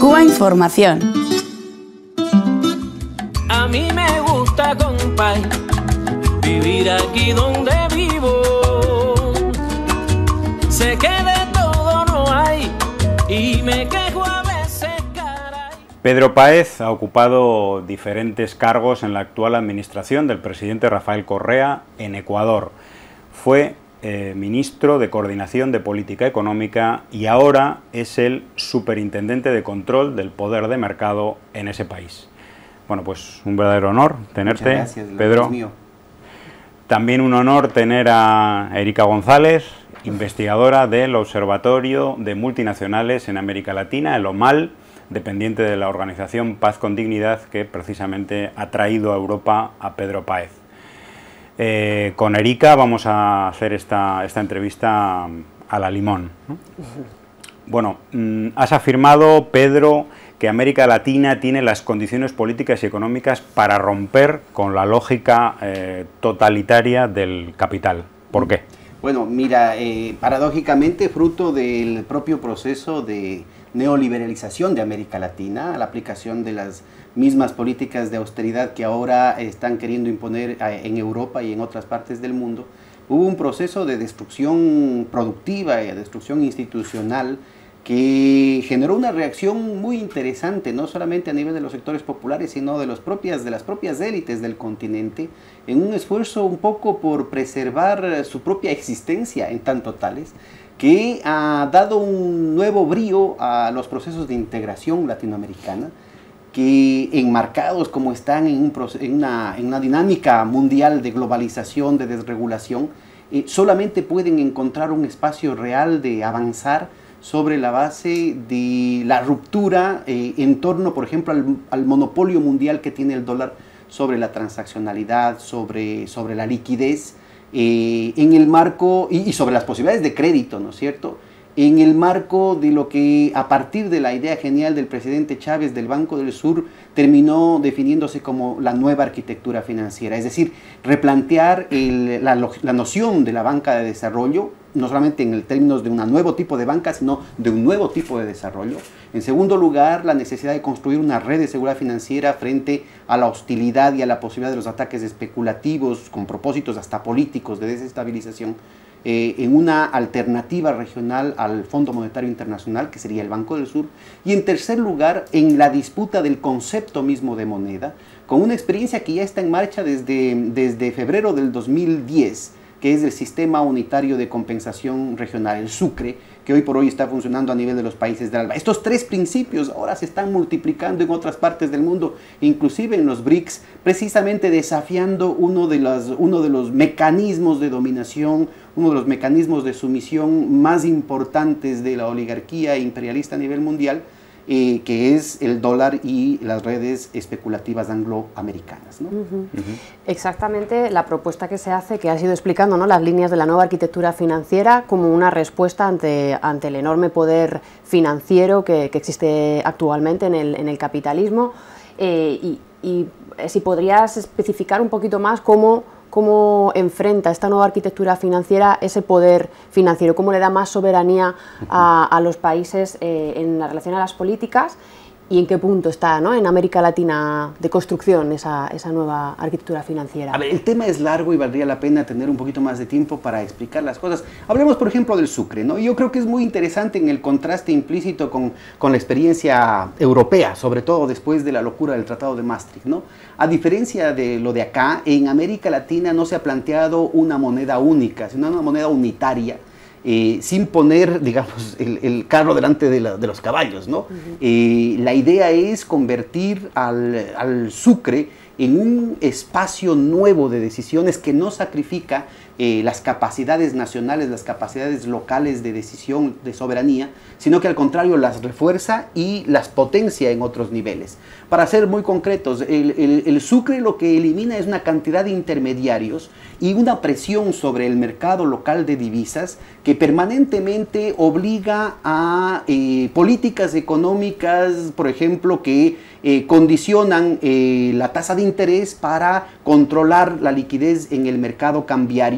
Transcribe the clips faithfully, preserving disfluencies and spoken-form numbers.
Cuba Información. A mí me gusta, compay, vivir aquí donde vivo. Sé que de todo no hay y me quejo a veces, caray. Pedro Páez ha ocupado diferentes cargos en la actual administración del presidente Rafael Correa en Ecuador. Fue eh, ministro de Coordinación de Política Económica y ahora es el superintendente de control del poder de mercado en ese país. Bueno, pues un verdadero honor tenerte, gracias, Pedro. Mío. También un honor tener a Erika González, investigadora del Observatorio de Multinacionales en América Latina, el OMAL, dependiente de la organización Paz con Dignidad, que precisamente ha traído a Europa a Pedro Páez. Eh, con Erika vamos a hacer esta, esta entrevista a la limón, ¿no? Bueno, has afirmado, Pedro, que América Latina tiene las condiciones políticas y económicas para romper con la lógica eh, totalitaria del capital. ¿Por qué? Bueno, mira, eh, paradójicamente, fruto del propio proceso de neoliberalización de América Latina, la aplicación de las mismas políticas de austeridad que ahora están queriendo imponer en Europa y en otras partes del mundo, hubo un proceso de destrucción productiva y de destrucción institucional que generó una reacción muy interesante, no solamente a nivel de los sectores populares, sino de, los propias, de las propias élites del continente, en un esfuerzo un poco por preservar su propia existencia en tanto tales, que ha dado un nuevo brío a los procesos de integración latinoamericana, que enmarcados como están en, un, en, una, en una dinámica mundial de globalización, de desregulación, eh, solamente pueden encontrar un espacio real de avanzar sobre la base de la ruptura eh, en torno, por ejemplo, al, al monopolio mundial que tiene el dólar sobre la transaccionalidad, sobre, sobre la liquidez, eh, en el marco, y, y sobre las posibilidades de crédito, ¿no es cierto?, en el marco de lo que a partir de la idea genial del presidente Chávez del Banco del Sur terminó definiéndose como la nueva arquitectura financiera, es decir, replantear el, la, la noción de la banca de desarrollo, no solamente en el términos de un nuevo tipo de banca, sino de un nuevo tipo de desarrollo. En segundo lugar, la necesidad de construir una red de seguridad financiera frente a la hostilidad y a la posibilidad de los ataques especulativos con propósitos hasta políticos de desestabilización, Eh, en una alternativa regional al Fondo Monetario Internacional, que sería el Banco del Sur, y en tercer lugar, en la disputa del concepto mismo de moneda, con una experiencia que ya está en marcha desde, desde febrero del dos mil diez, que es el Sistema Unitario de Compensación Regional, el SUCRE, que hoy por hoy está funcionando a nivel de los países del ALBA. Estos tres principios ahora se están multiplicando en otras partes del mundo, inclusive en los BRICS, precisamente desafiando uno de, las, uno de los mecanismos de dominación, uno de los mecanismos de sumisión más importantes de la oligarquía imperialista a nivel mundial, eh, que es el dólar y las redes especulativas angloamericanas, ¿no? Uh-huh. Uh-huh. Exactamente la propuesta que se hace, que has ido explicando, ¿no?, las líneas de la nueva arquitectura financiera como una respuesta ante, ante el enorme poder financiero que, que existe actualmente en el, en el capitalismo, eh, y, y si podrías especificar un poquito más cómo cómo enfrenta esta nueva arquitectura financiera ese poder financiero, cómo le da más soberanía a, a los países eh, en la relación a las políticas, y en qué punto está, ¿no?, en América Latina de construcción esa, esa nueva arquitectura financiera. A ver, el tema es largo y valdría la pena tener un poquito más de tiempo para explicar las cosas. Hablemos, por ejemplo, del Sucre, ¿no? Yo creo que es muy interesante en el contraste implícito con, con la experiencia europea, sobre todo después de la locura del Tratado de Maastricht, ¿no? A diferencia de lo de acá, en América Latina no se ha planteado una moneda única, sino una moneda unitaria, Eh, sin poner, digamos, el, el carro delante de, la, de los caballos, ¿no? Uh-huh. eh, la idea es convertir al, al Sucre en un espacio nuevo de decisiones que no sacrifica eh, las capacidades nacionales, las capacidades locales de decisión, de soberanía, sino que al contrario las refuerza y las potencia en otros niveles. Para ser muy concretos, el, el, el Sucre lo que elimina es una cantidad de intermediarios y una presión sobre el mercado local de divisas que permanentemente obliga a eh, políticas económicas, por ejemplo, que eh, condicionan eh, la tasa de interés para controlar la liquidez en el mercado cambiario,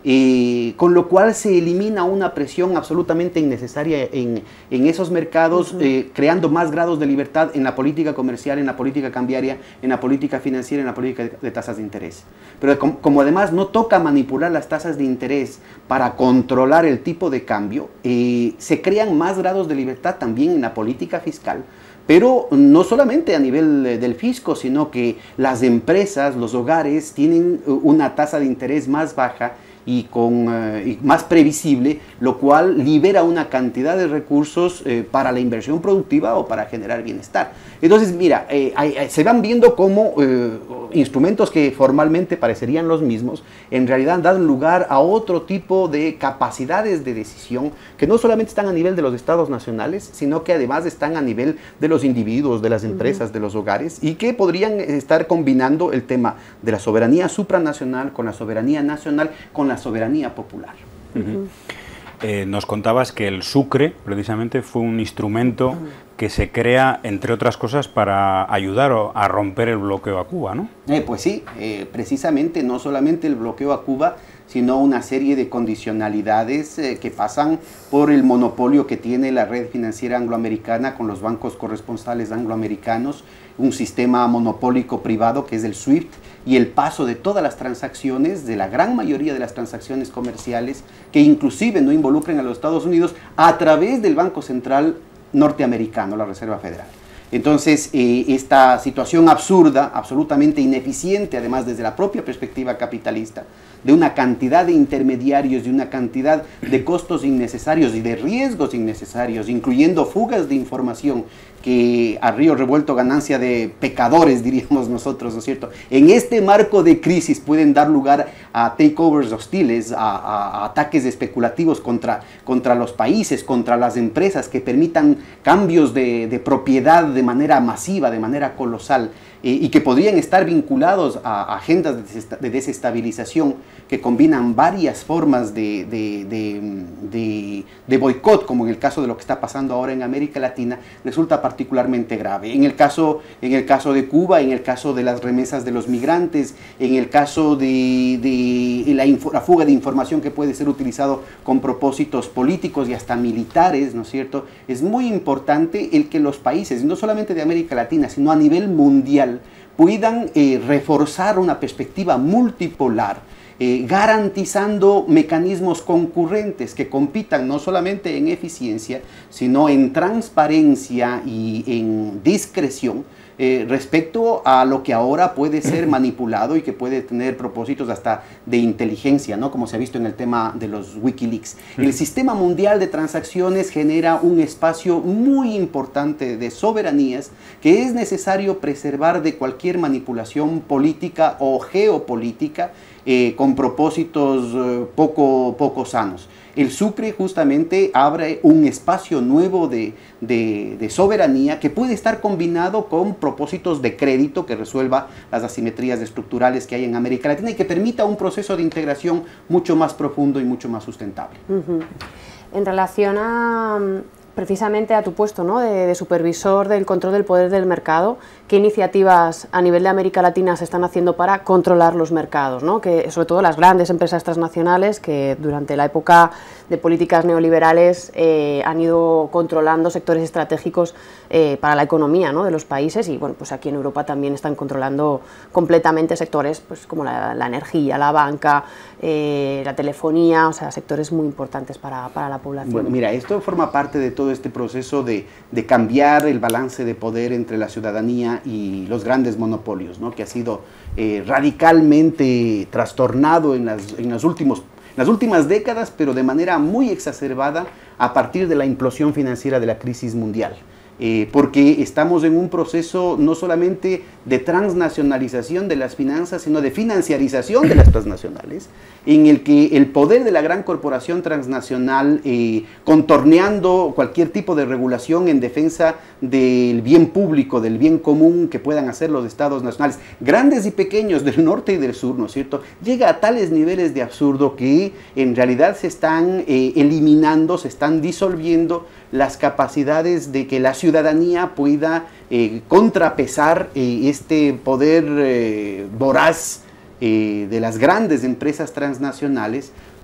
Eh, con lo cual se elimina una presión absolutamente innecesaria en, en esos mercados, uh-huh. eh, creando más grados de libertad en la política comercial, en la política cambiaria, en la política financiera, en la política de, de tasas de interés. Pero como, como además no toca manipular las tasas de interés para controlar el tipo de cambio, eh, se crean más grados de libertad también en la política fiscal. Pero no solamente a nivel del fisco, sino que las empresas, los hogares tienen una tasa de interés más baja y, con, uh, y más previsible, lo cual libera una cantidad de recursos eh, para la inversión productiva o para generar bienestar. Entonces, mira, eh, hay, hay, se van viendo como eh, instrumentos que formalmente parecerían los mismos, en realidad dan lugar a otro tipo de capacidades de decisión que no solamente están a nivel de los estados nacionales, sino que además están a nivel de los individuos, de las empresas, uh-huh. de los hogares, y que podrían estar combinando el tema de la soberanía supranacional con la soberanía nacional, con la soberanía popular. Uh-huh. eh, nos contabas que el Sucre, precisamente, fue un instrumento uh-huh. que se crea, entre otras cosas, para ayudar a romper el bloqueo a Cuba, ¿no? Eh, pues sí, eh, precisamente no solamente el bloqueo a Cuba, sino una serie de condicionalidades eh, que pasan por el monopolio que tiene la red financiera angloamericana con los bancos corresponsales angloamericanos, un sistema monopólico privado que es el SWIFT, y el paso de todas las transacciones, de la gran mayoría de las transacciones comerciales, que inclusive no involucren a los Estados Unidos, a través del Banco Central norteamericano, la Reserva Federal. Entonces, eh, esta situación absurda, absolutamente ineficiente, además desde la propia perspectiva capitalista, de una cantidad de intermediarios, de una cantidad de costos innecesarios y de riesgos innecesarios, incluyendo fugas de información, que a río revuelto ganancia de pecadores, diríamos nosotros, ¿no es cierto? En este marco de crisis pueden dar lugar a takeovers hostiles, a, a, a ataques especulativos contra, contra los países, contra las empresas, que permitan cambios de, de propiedad de manera masiva, de manera colosal, eh, y que podrían estar vinculados a agendas de desestabilización que combinan varias formas de, de, de, de, de boicot, como en el caso de lo que está pasando ahora en América Latina, resulta particularmente grave. En el caso, en el caso de Cuba, en el caso de las remesas de los migrantes, en el caso de, de la, la fuga de información que puede ser utilizado con propósitos políticos y hasta militares, ¿no es cierto? Es muy importante el que los países, no solamente de América Latina, sino a nivel mundial, puedan eh, reforzar una perspectiva multipolar, Eh, garantizando mecanismos concurrentes que compitan no solamente en eficiencia, sino en transparencia y en discreción eh, respecto a lo que ahora puede ser manipulado y que puede tener propósitos hasta de inteligencia, ¿no? Como se ha visto en el tema de los Wikileaks. El sistema mundial de transacciones genera un espacio muy importante de soberanías que es necesario preservar de cualquier manipulación política o geopolítica, Eh, con propósitos eh, poco, poco sanos. El Sucre justamente abre un espacio nuevo de, de, de soberanía que puede estar combinado con propósitos de crédito que resuelva las asimetrías estructurales que hay en América Latina y que permita un proceso de integración mucho más profundo y mucho más sustentable. Uh-huh. En relación a precisamente a tu puesto, ¿no?, de, de supervisor del control del poder del mercado, ¿qué iniciativas a nivel de América Latina se están haciendo para controlar los mercados, ¿no?, que sobre todo las grandes empresas transnacionales que durante la época de políticas neoliberales eh, han ido controlando sectores estratégicos eh, para la economía, ¿no?, de los países, y bueno, pues aquí en Europa también están controlando completamente sectores pues como la, la energía, la banca, eh, la telefonía, o sea, sectores muy importantes para, para la población? Bueno, mira, esto forma parte de todo este proceso de, de cambiar el balance de poder entre la ciudadanía y los grandes monopolios, ¿no?, que ha sido eh, radicalmente trastornado en las, en los últimos, las últimas décadas, pero de manera muy exacerbada a partir de la implosión financiera de la crisis mundial. Eh, porque estamos en un proceso no solamente de transnacionalización de las finanzas, sino de financiarización de las transnacionales, en el que el poder de la gran corporación transnacional, eh, contorneando cualquier tipo de regulación en defensa del bien público, del bien común que puedan hacer los estados nacionales, grandes y pequeños, del norte y del sur, ¿no es cierto?, llega a tales niveles de absurdo que en realidad se están eh, eliminando, se están disolviendo las capacidades de que la ciudadanía pueda eh, contrapesar eh, este poder eh, voraz eh, de las grandes empresas transnacionales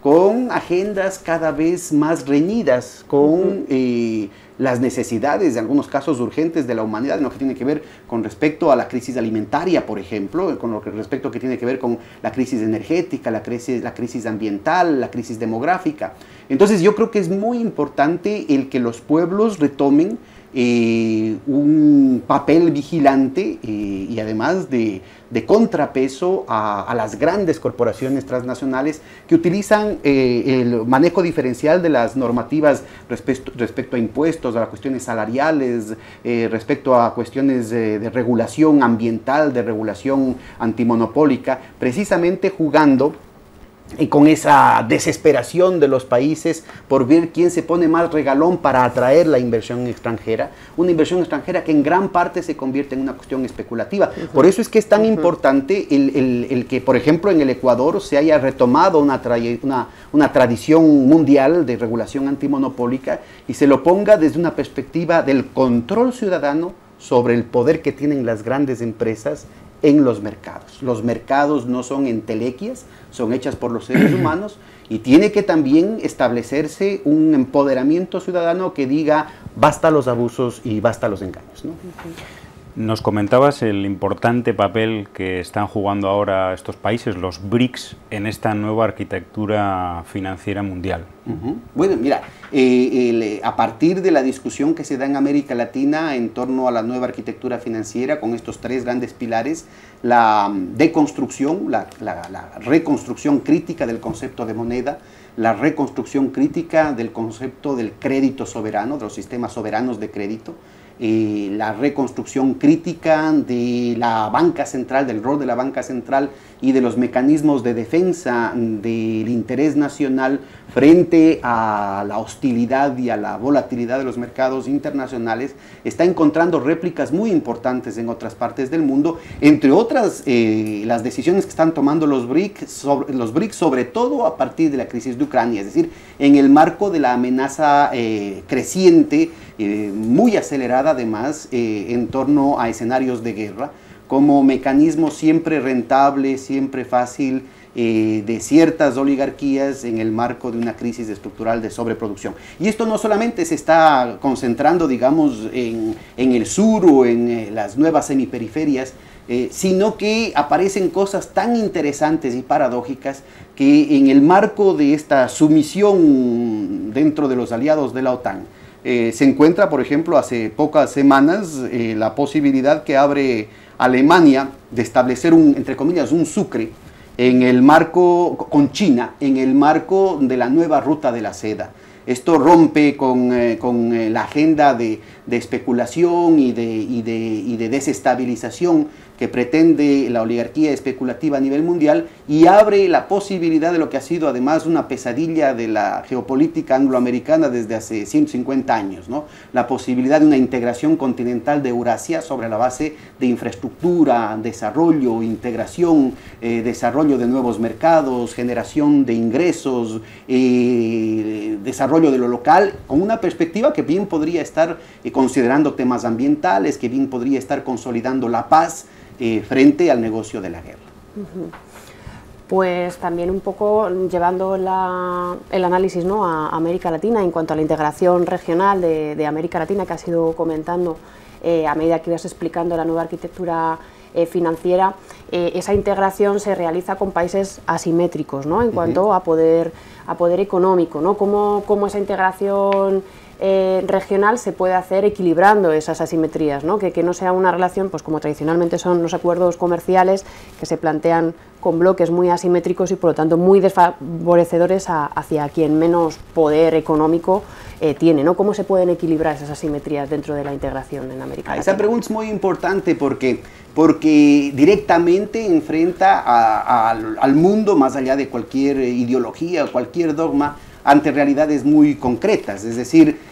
con agendas cada vez más reñidas, con eh, las necesidades, en algunos casos urgentes, de la humanidad, en lo que tiene que ver con respecto a la crisis alimentaria, por ejemplo, con lo que respecto que tiene que ver con la crisis energética, la crisis, la crisis ambiental, la crisis demográfica. Entonces yo creo que es muy importante el que los pueblos retomen Eh, un papel vigilante eh, y además de, de contrapeso a, a las grandes corporaciones transnacionales que utilizan eh, el manejo diferencial de las normativas respecto, respecto a impuestos, a cuestiones salariales, eh, respecto a cuestiones de, de regulación ambiental, de regulación antimonopólica, precisamente jugando y con esa desesperación de los países por ver quién se pone más regalón para atraer la inversión extranjera, una inversión extranjera que en gran parte se convierte en una cuestión especulativa. Uh-huh. Por eso es que es tan uh-huh. importante el, el, el que, por ejemplo, en el Ecuador se haya retomado una, una, una tradición mundial de regulación antimonopólica y se lo ponga desde una perspectiva del control ciudadano sobre el poder que tienen las grandes empresas en los mercados. Los mercados no son entelequias, son hechas por los seres humanos y tiene que también establecerse un empoderamiento ciudadano que diga basta los abusos y basta los engaños, ¿no? Nos comentabas el importante papel que están jugando ahora estos países, los BRICS, en esta nueva arquitectura financiera mundial. Uh-huh. Bueno, mira, eh, el, a partir de la discusión que se da en América Latina en torno a la nueva arquitectura financiera, con estos tres grandes pilares, la deconstrucción, la, la, la reconstrucción crítica del concepto de moneda, la reconstrucción crítica del concepto del crédito soberano, de los sistemas soberanos de crédito, Eh, la reconstrucción crítica de la banca central, del rol de la banca central y de los mecanismos de defensa del interés nacional frente a la hostilidad y a la volatilidad de los mercados internacionales, está encontrando réplicas muy importantes en otras partes del mundo, entre otras eh, las decisiones que están tomando los BRICS, sobre, los BRICS, sobre todo a partir de la crisis de Ucrania, es decir, en el marco de la amenaza eh, creciente, eh, muy acelerada además, eh, en torno a escenarios de guerra, como mecanismo siempre rentable, siempre fácil, eh, de ciertas oligarquías en el marco de una crisis estructural de sobreproducción. Y esto no solamente se está concentrando, digamos, en, en el sur o en eh, las nuevas semiperiferias, eh, sino que aparecen cosas tan interesantes y paradójicas que en el marco de esta sumisión dentro de los aliados de la OTAN, eh, se encuentra, por ejemplo, hace pocas semanas, eh, la posibilidad que abre Alemania de establecer un, entre comillas, un sucre en el marco, con China, en el marco de la nueva ruta de la seda. Esto rompe con, eh, con eh, la agenda de, de especulación y de, y, de, y de desestabilización que pretende la oligarquía especulativa a nivel mundial y abre la posibilidad de lo que ha sido además una pesadilla de la geopolítica angloamericana desde hace ciento cincuenta años, ¿no? La posibilidad de una integración continental de Eurasia sobre la base de infraestructura, desarrollo, integración, eh, desarrollo de nuevos mercados, generación de ingresos, eh, desarrollo de lo local, con una perspectiva que bien podría estar eh, considerando temas ambientales, que bien podría estar consolidando la paz, Eh, frente al negocio de la guerra. Uh-huh. Pues también un poco llevando la, el análisis, ¿no?, a América Latina en cuanto a la integración regional de, de América Latina que has ido comentando eh, a medida que ibas explicando la nueva arquitectura eh, financiera, eh, esa integración se realiza con países asimétricos, ¿no?, en cuanto uh-huh. a poder, a poder económico, ¿no? ¿Cómo, cómo esa integración Eh, regional se puede hacer equilibrando esas asimetrías, ¿no? Que, que no sea una relación, pues como tradicionalmente son los acuerdos comerciales, que se plantean con bloques muy asimétricos y por lo tanto muy desfavorecedores a, hacia quien menos poder económico eh, tiene, ¿no? ¿Cómo se pueden equilibrar esas asimetrías dentro de la integración en América Latina? Esa pregunta es muy importante porque, porque directamente enfrenta a, a, al mundo, más allá de cualquier ideología o cualquier dogma, ante realidades muy concretas. Es decir,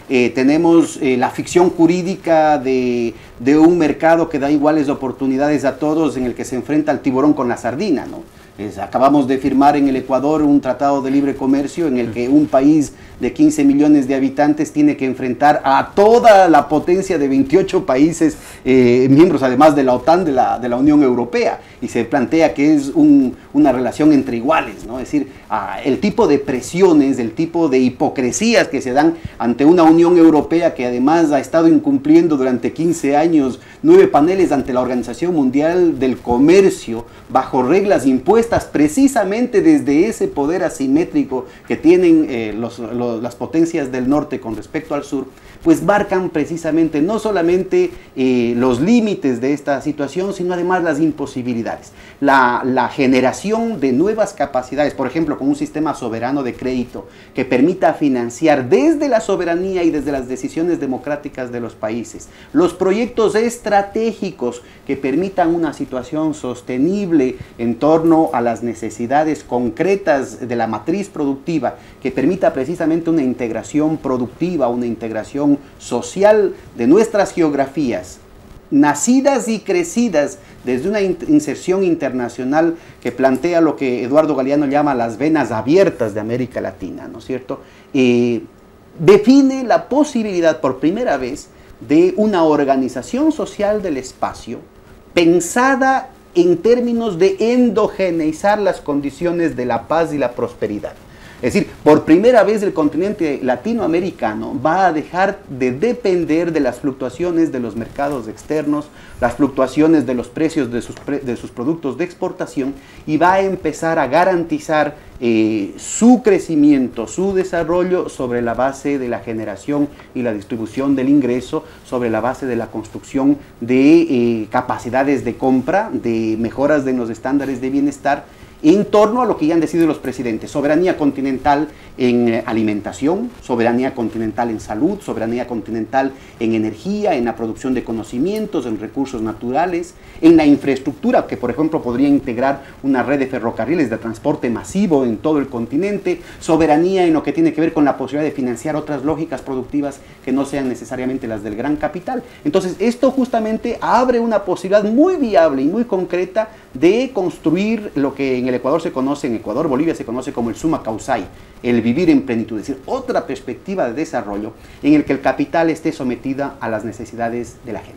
eh, tenemos eh, la ficción jurídica de, de un mercado que da iguales oportunidades a todos, en el que se enfrenta el tiburón con la sardina, ¿no? Es, acabamos de firmar en el Ecuador un tratado de libre comercio en el que un país de quince millones de habitantes tiene que enfrentar a toda la potencia de veintiocho países eh, miembros, además de la OTAN, de la, de la Unión Europea, y se plantea que es un, una relación entre iguales, ¿no? Es decir, ah, el tipo de presiones, el tipo de hipocresías que se dan ante una Unión Europea que además ha estado incumpliendo durante quince años nueve paneles ante la Organización Mundial del Comercio, bajo reglas impuestas precisamente desde ese poder asimétrico que tienen eh, los, los, las potencias del norte con respecto al sur, pues marcan precisamente no solamente eh, los límites de esta situación, sino además las imposibilidades. La, la generación de nuevas capacidades, por ejemplo, con un sistema soberano de crédito que permita financiar desde la soberanía y desde las decisiones democráticas de los países, los proyectos estratégicos que permitan una situación sostenible en torno a las necesidades concretas de la matriz productiva, que permita precisamente una integración productiva, una integración social de nuestras geografías, nacidas y crecidas desde una inserción internacional que plantea lo que Eduardo Galeano llama las venas abiertas de América Latina, ¿no es cierto? Eh, define la posibilidad por primera vez de una organización social del espacio pensada en términos de endogeneizar las condiciones de la paz y la prosperidad. Es decir, por primera vez el continente latinoamericano va a dejar de depender de las fluctuaciones de los mercados externos, las fluctuaciones de los precios de sus, pre de sus productos de exportación, y va a empezar a garantizar eh, su crecimiento, su desarrollo sobre la base de la generación y la distribución del ingreso, sobre la base de la construcción de eh, capacidades de compra, de mejoras de los estándares de bienestar, en torno a lo que ya han decidido los presidentes: soberanía continental en eh, alimentación, soberanía continental en salud, soberanía continental en energía, en la producción de conocimientos, en recursos naturales, en la infraestructura, que por ejemplo podría integrar una red de ferrocarriles de transporte masivo en todo el continente, soberanía en lo que tiene que ver con la posibilidad de financiar otras lógicas productivas que no sean necesariamente las del gran capital. Entonces, esto justamente abre una posibilidad muy viable y muy concreta de construir lo que en el Ecuador se conoce, en Ecuador, Bolivia se conoce como el summa causai, el vivir en plenitud, es decir, otra perspectiva de desarrollo en el que el capital esté sometida a las necesidades de la gente.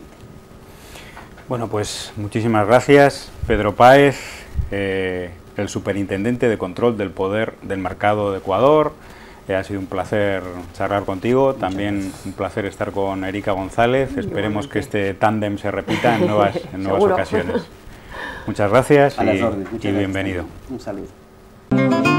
Bueno, pues muchísimas gracias, Pedro Páez, eh, el superintendente de control del poder del mercado de Ecuador. Eh, ha sido un placer charlar contigo, también un placer estar con Erika González. Esperemos que este tándem se repita en nuevas, en nuevas ocasiones. Muchas gracias y, órdenes, muchas y bienvenido. gracias. Un saludo.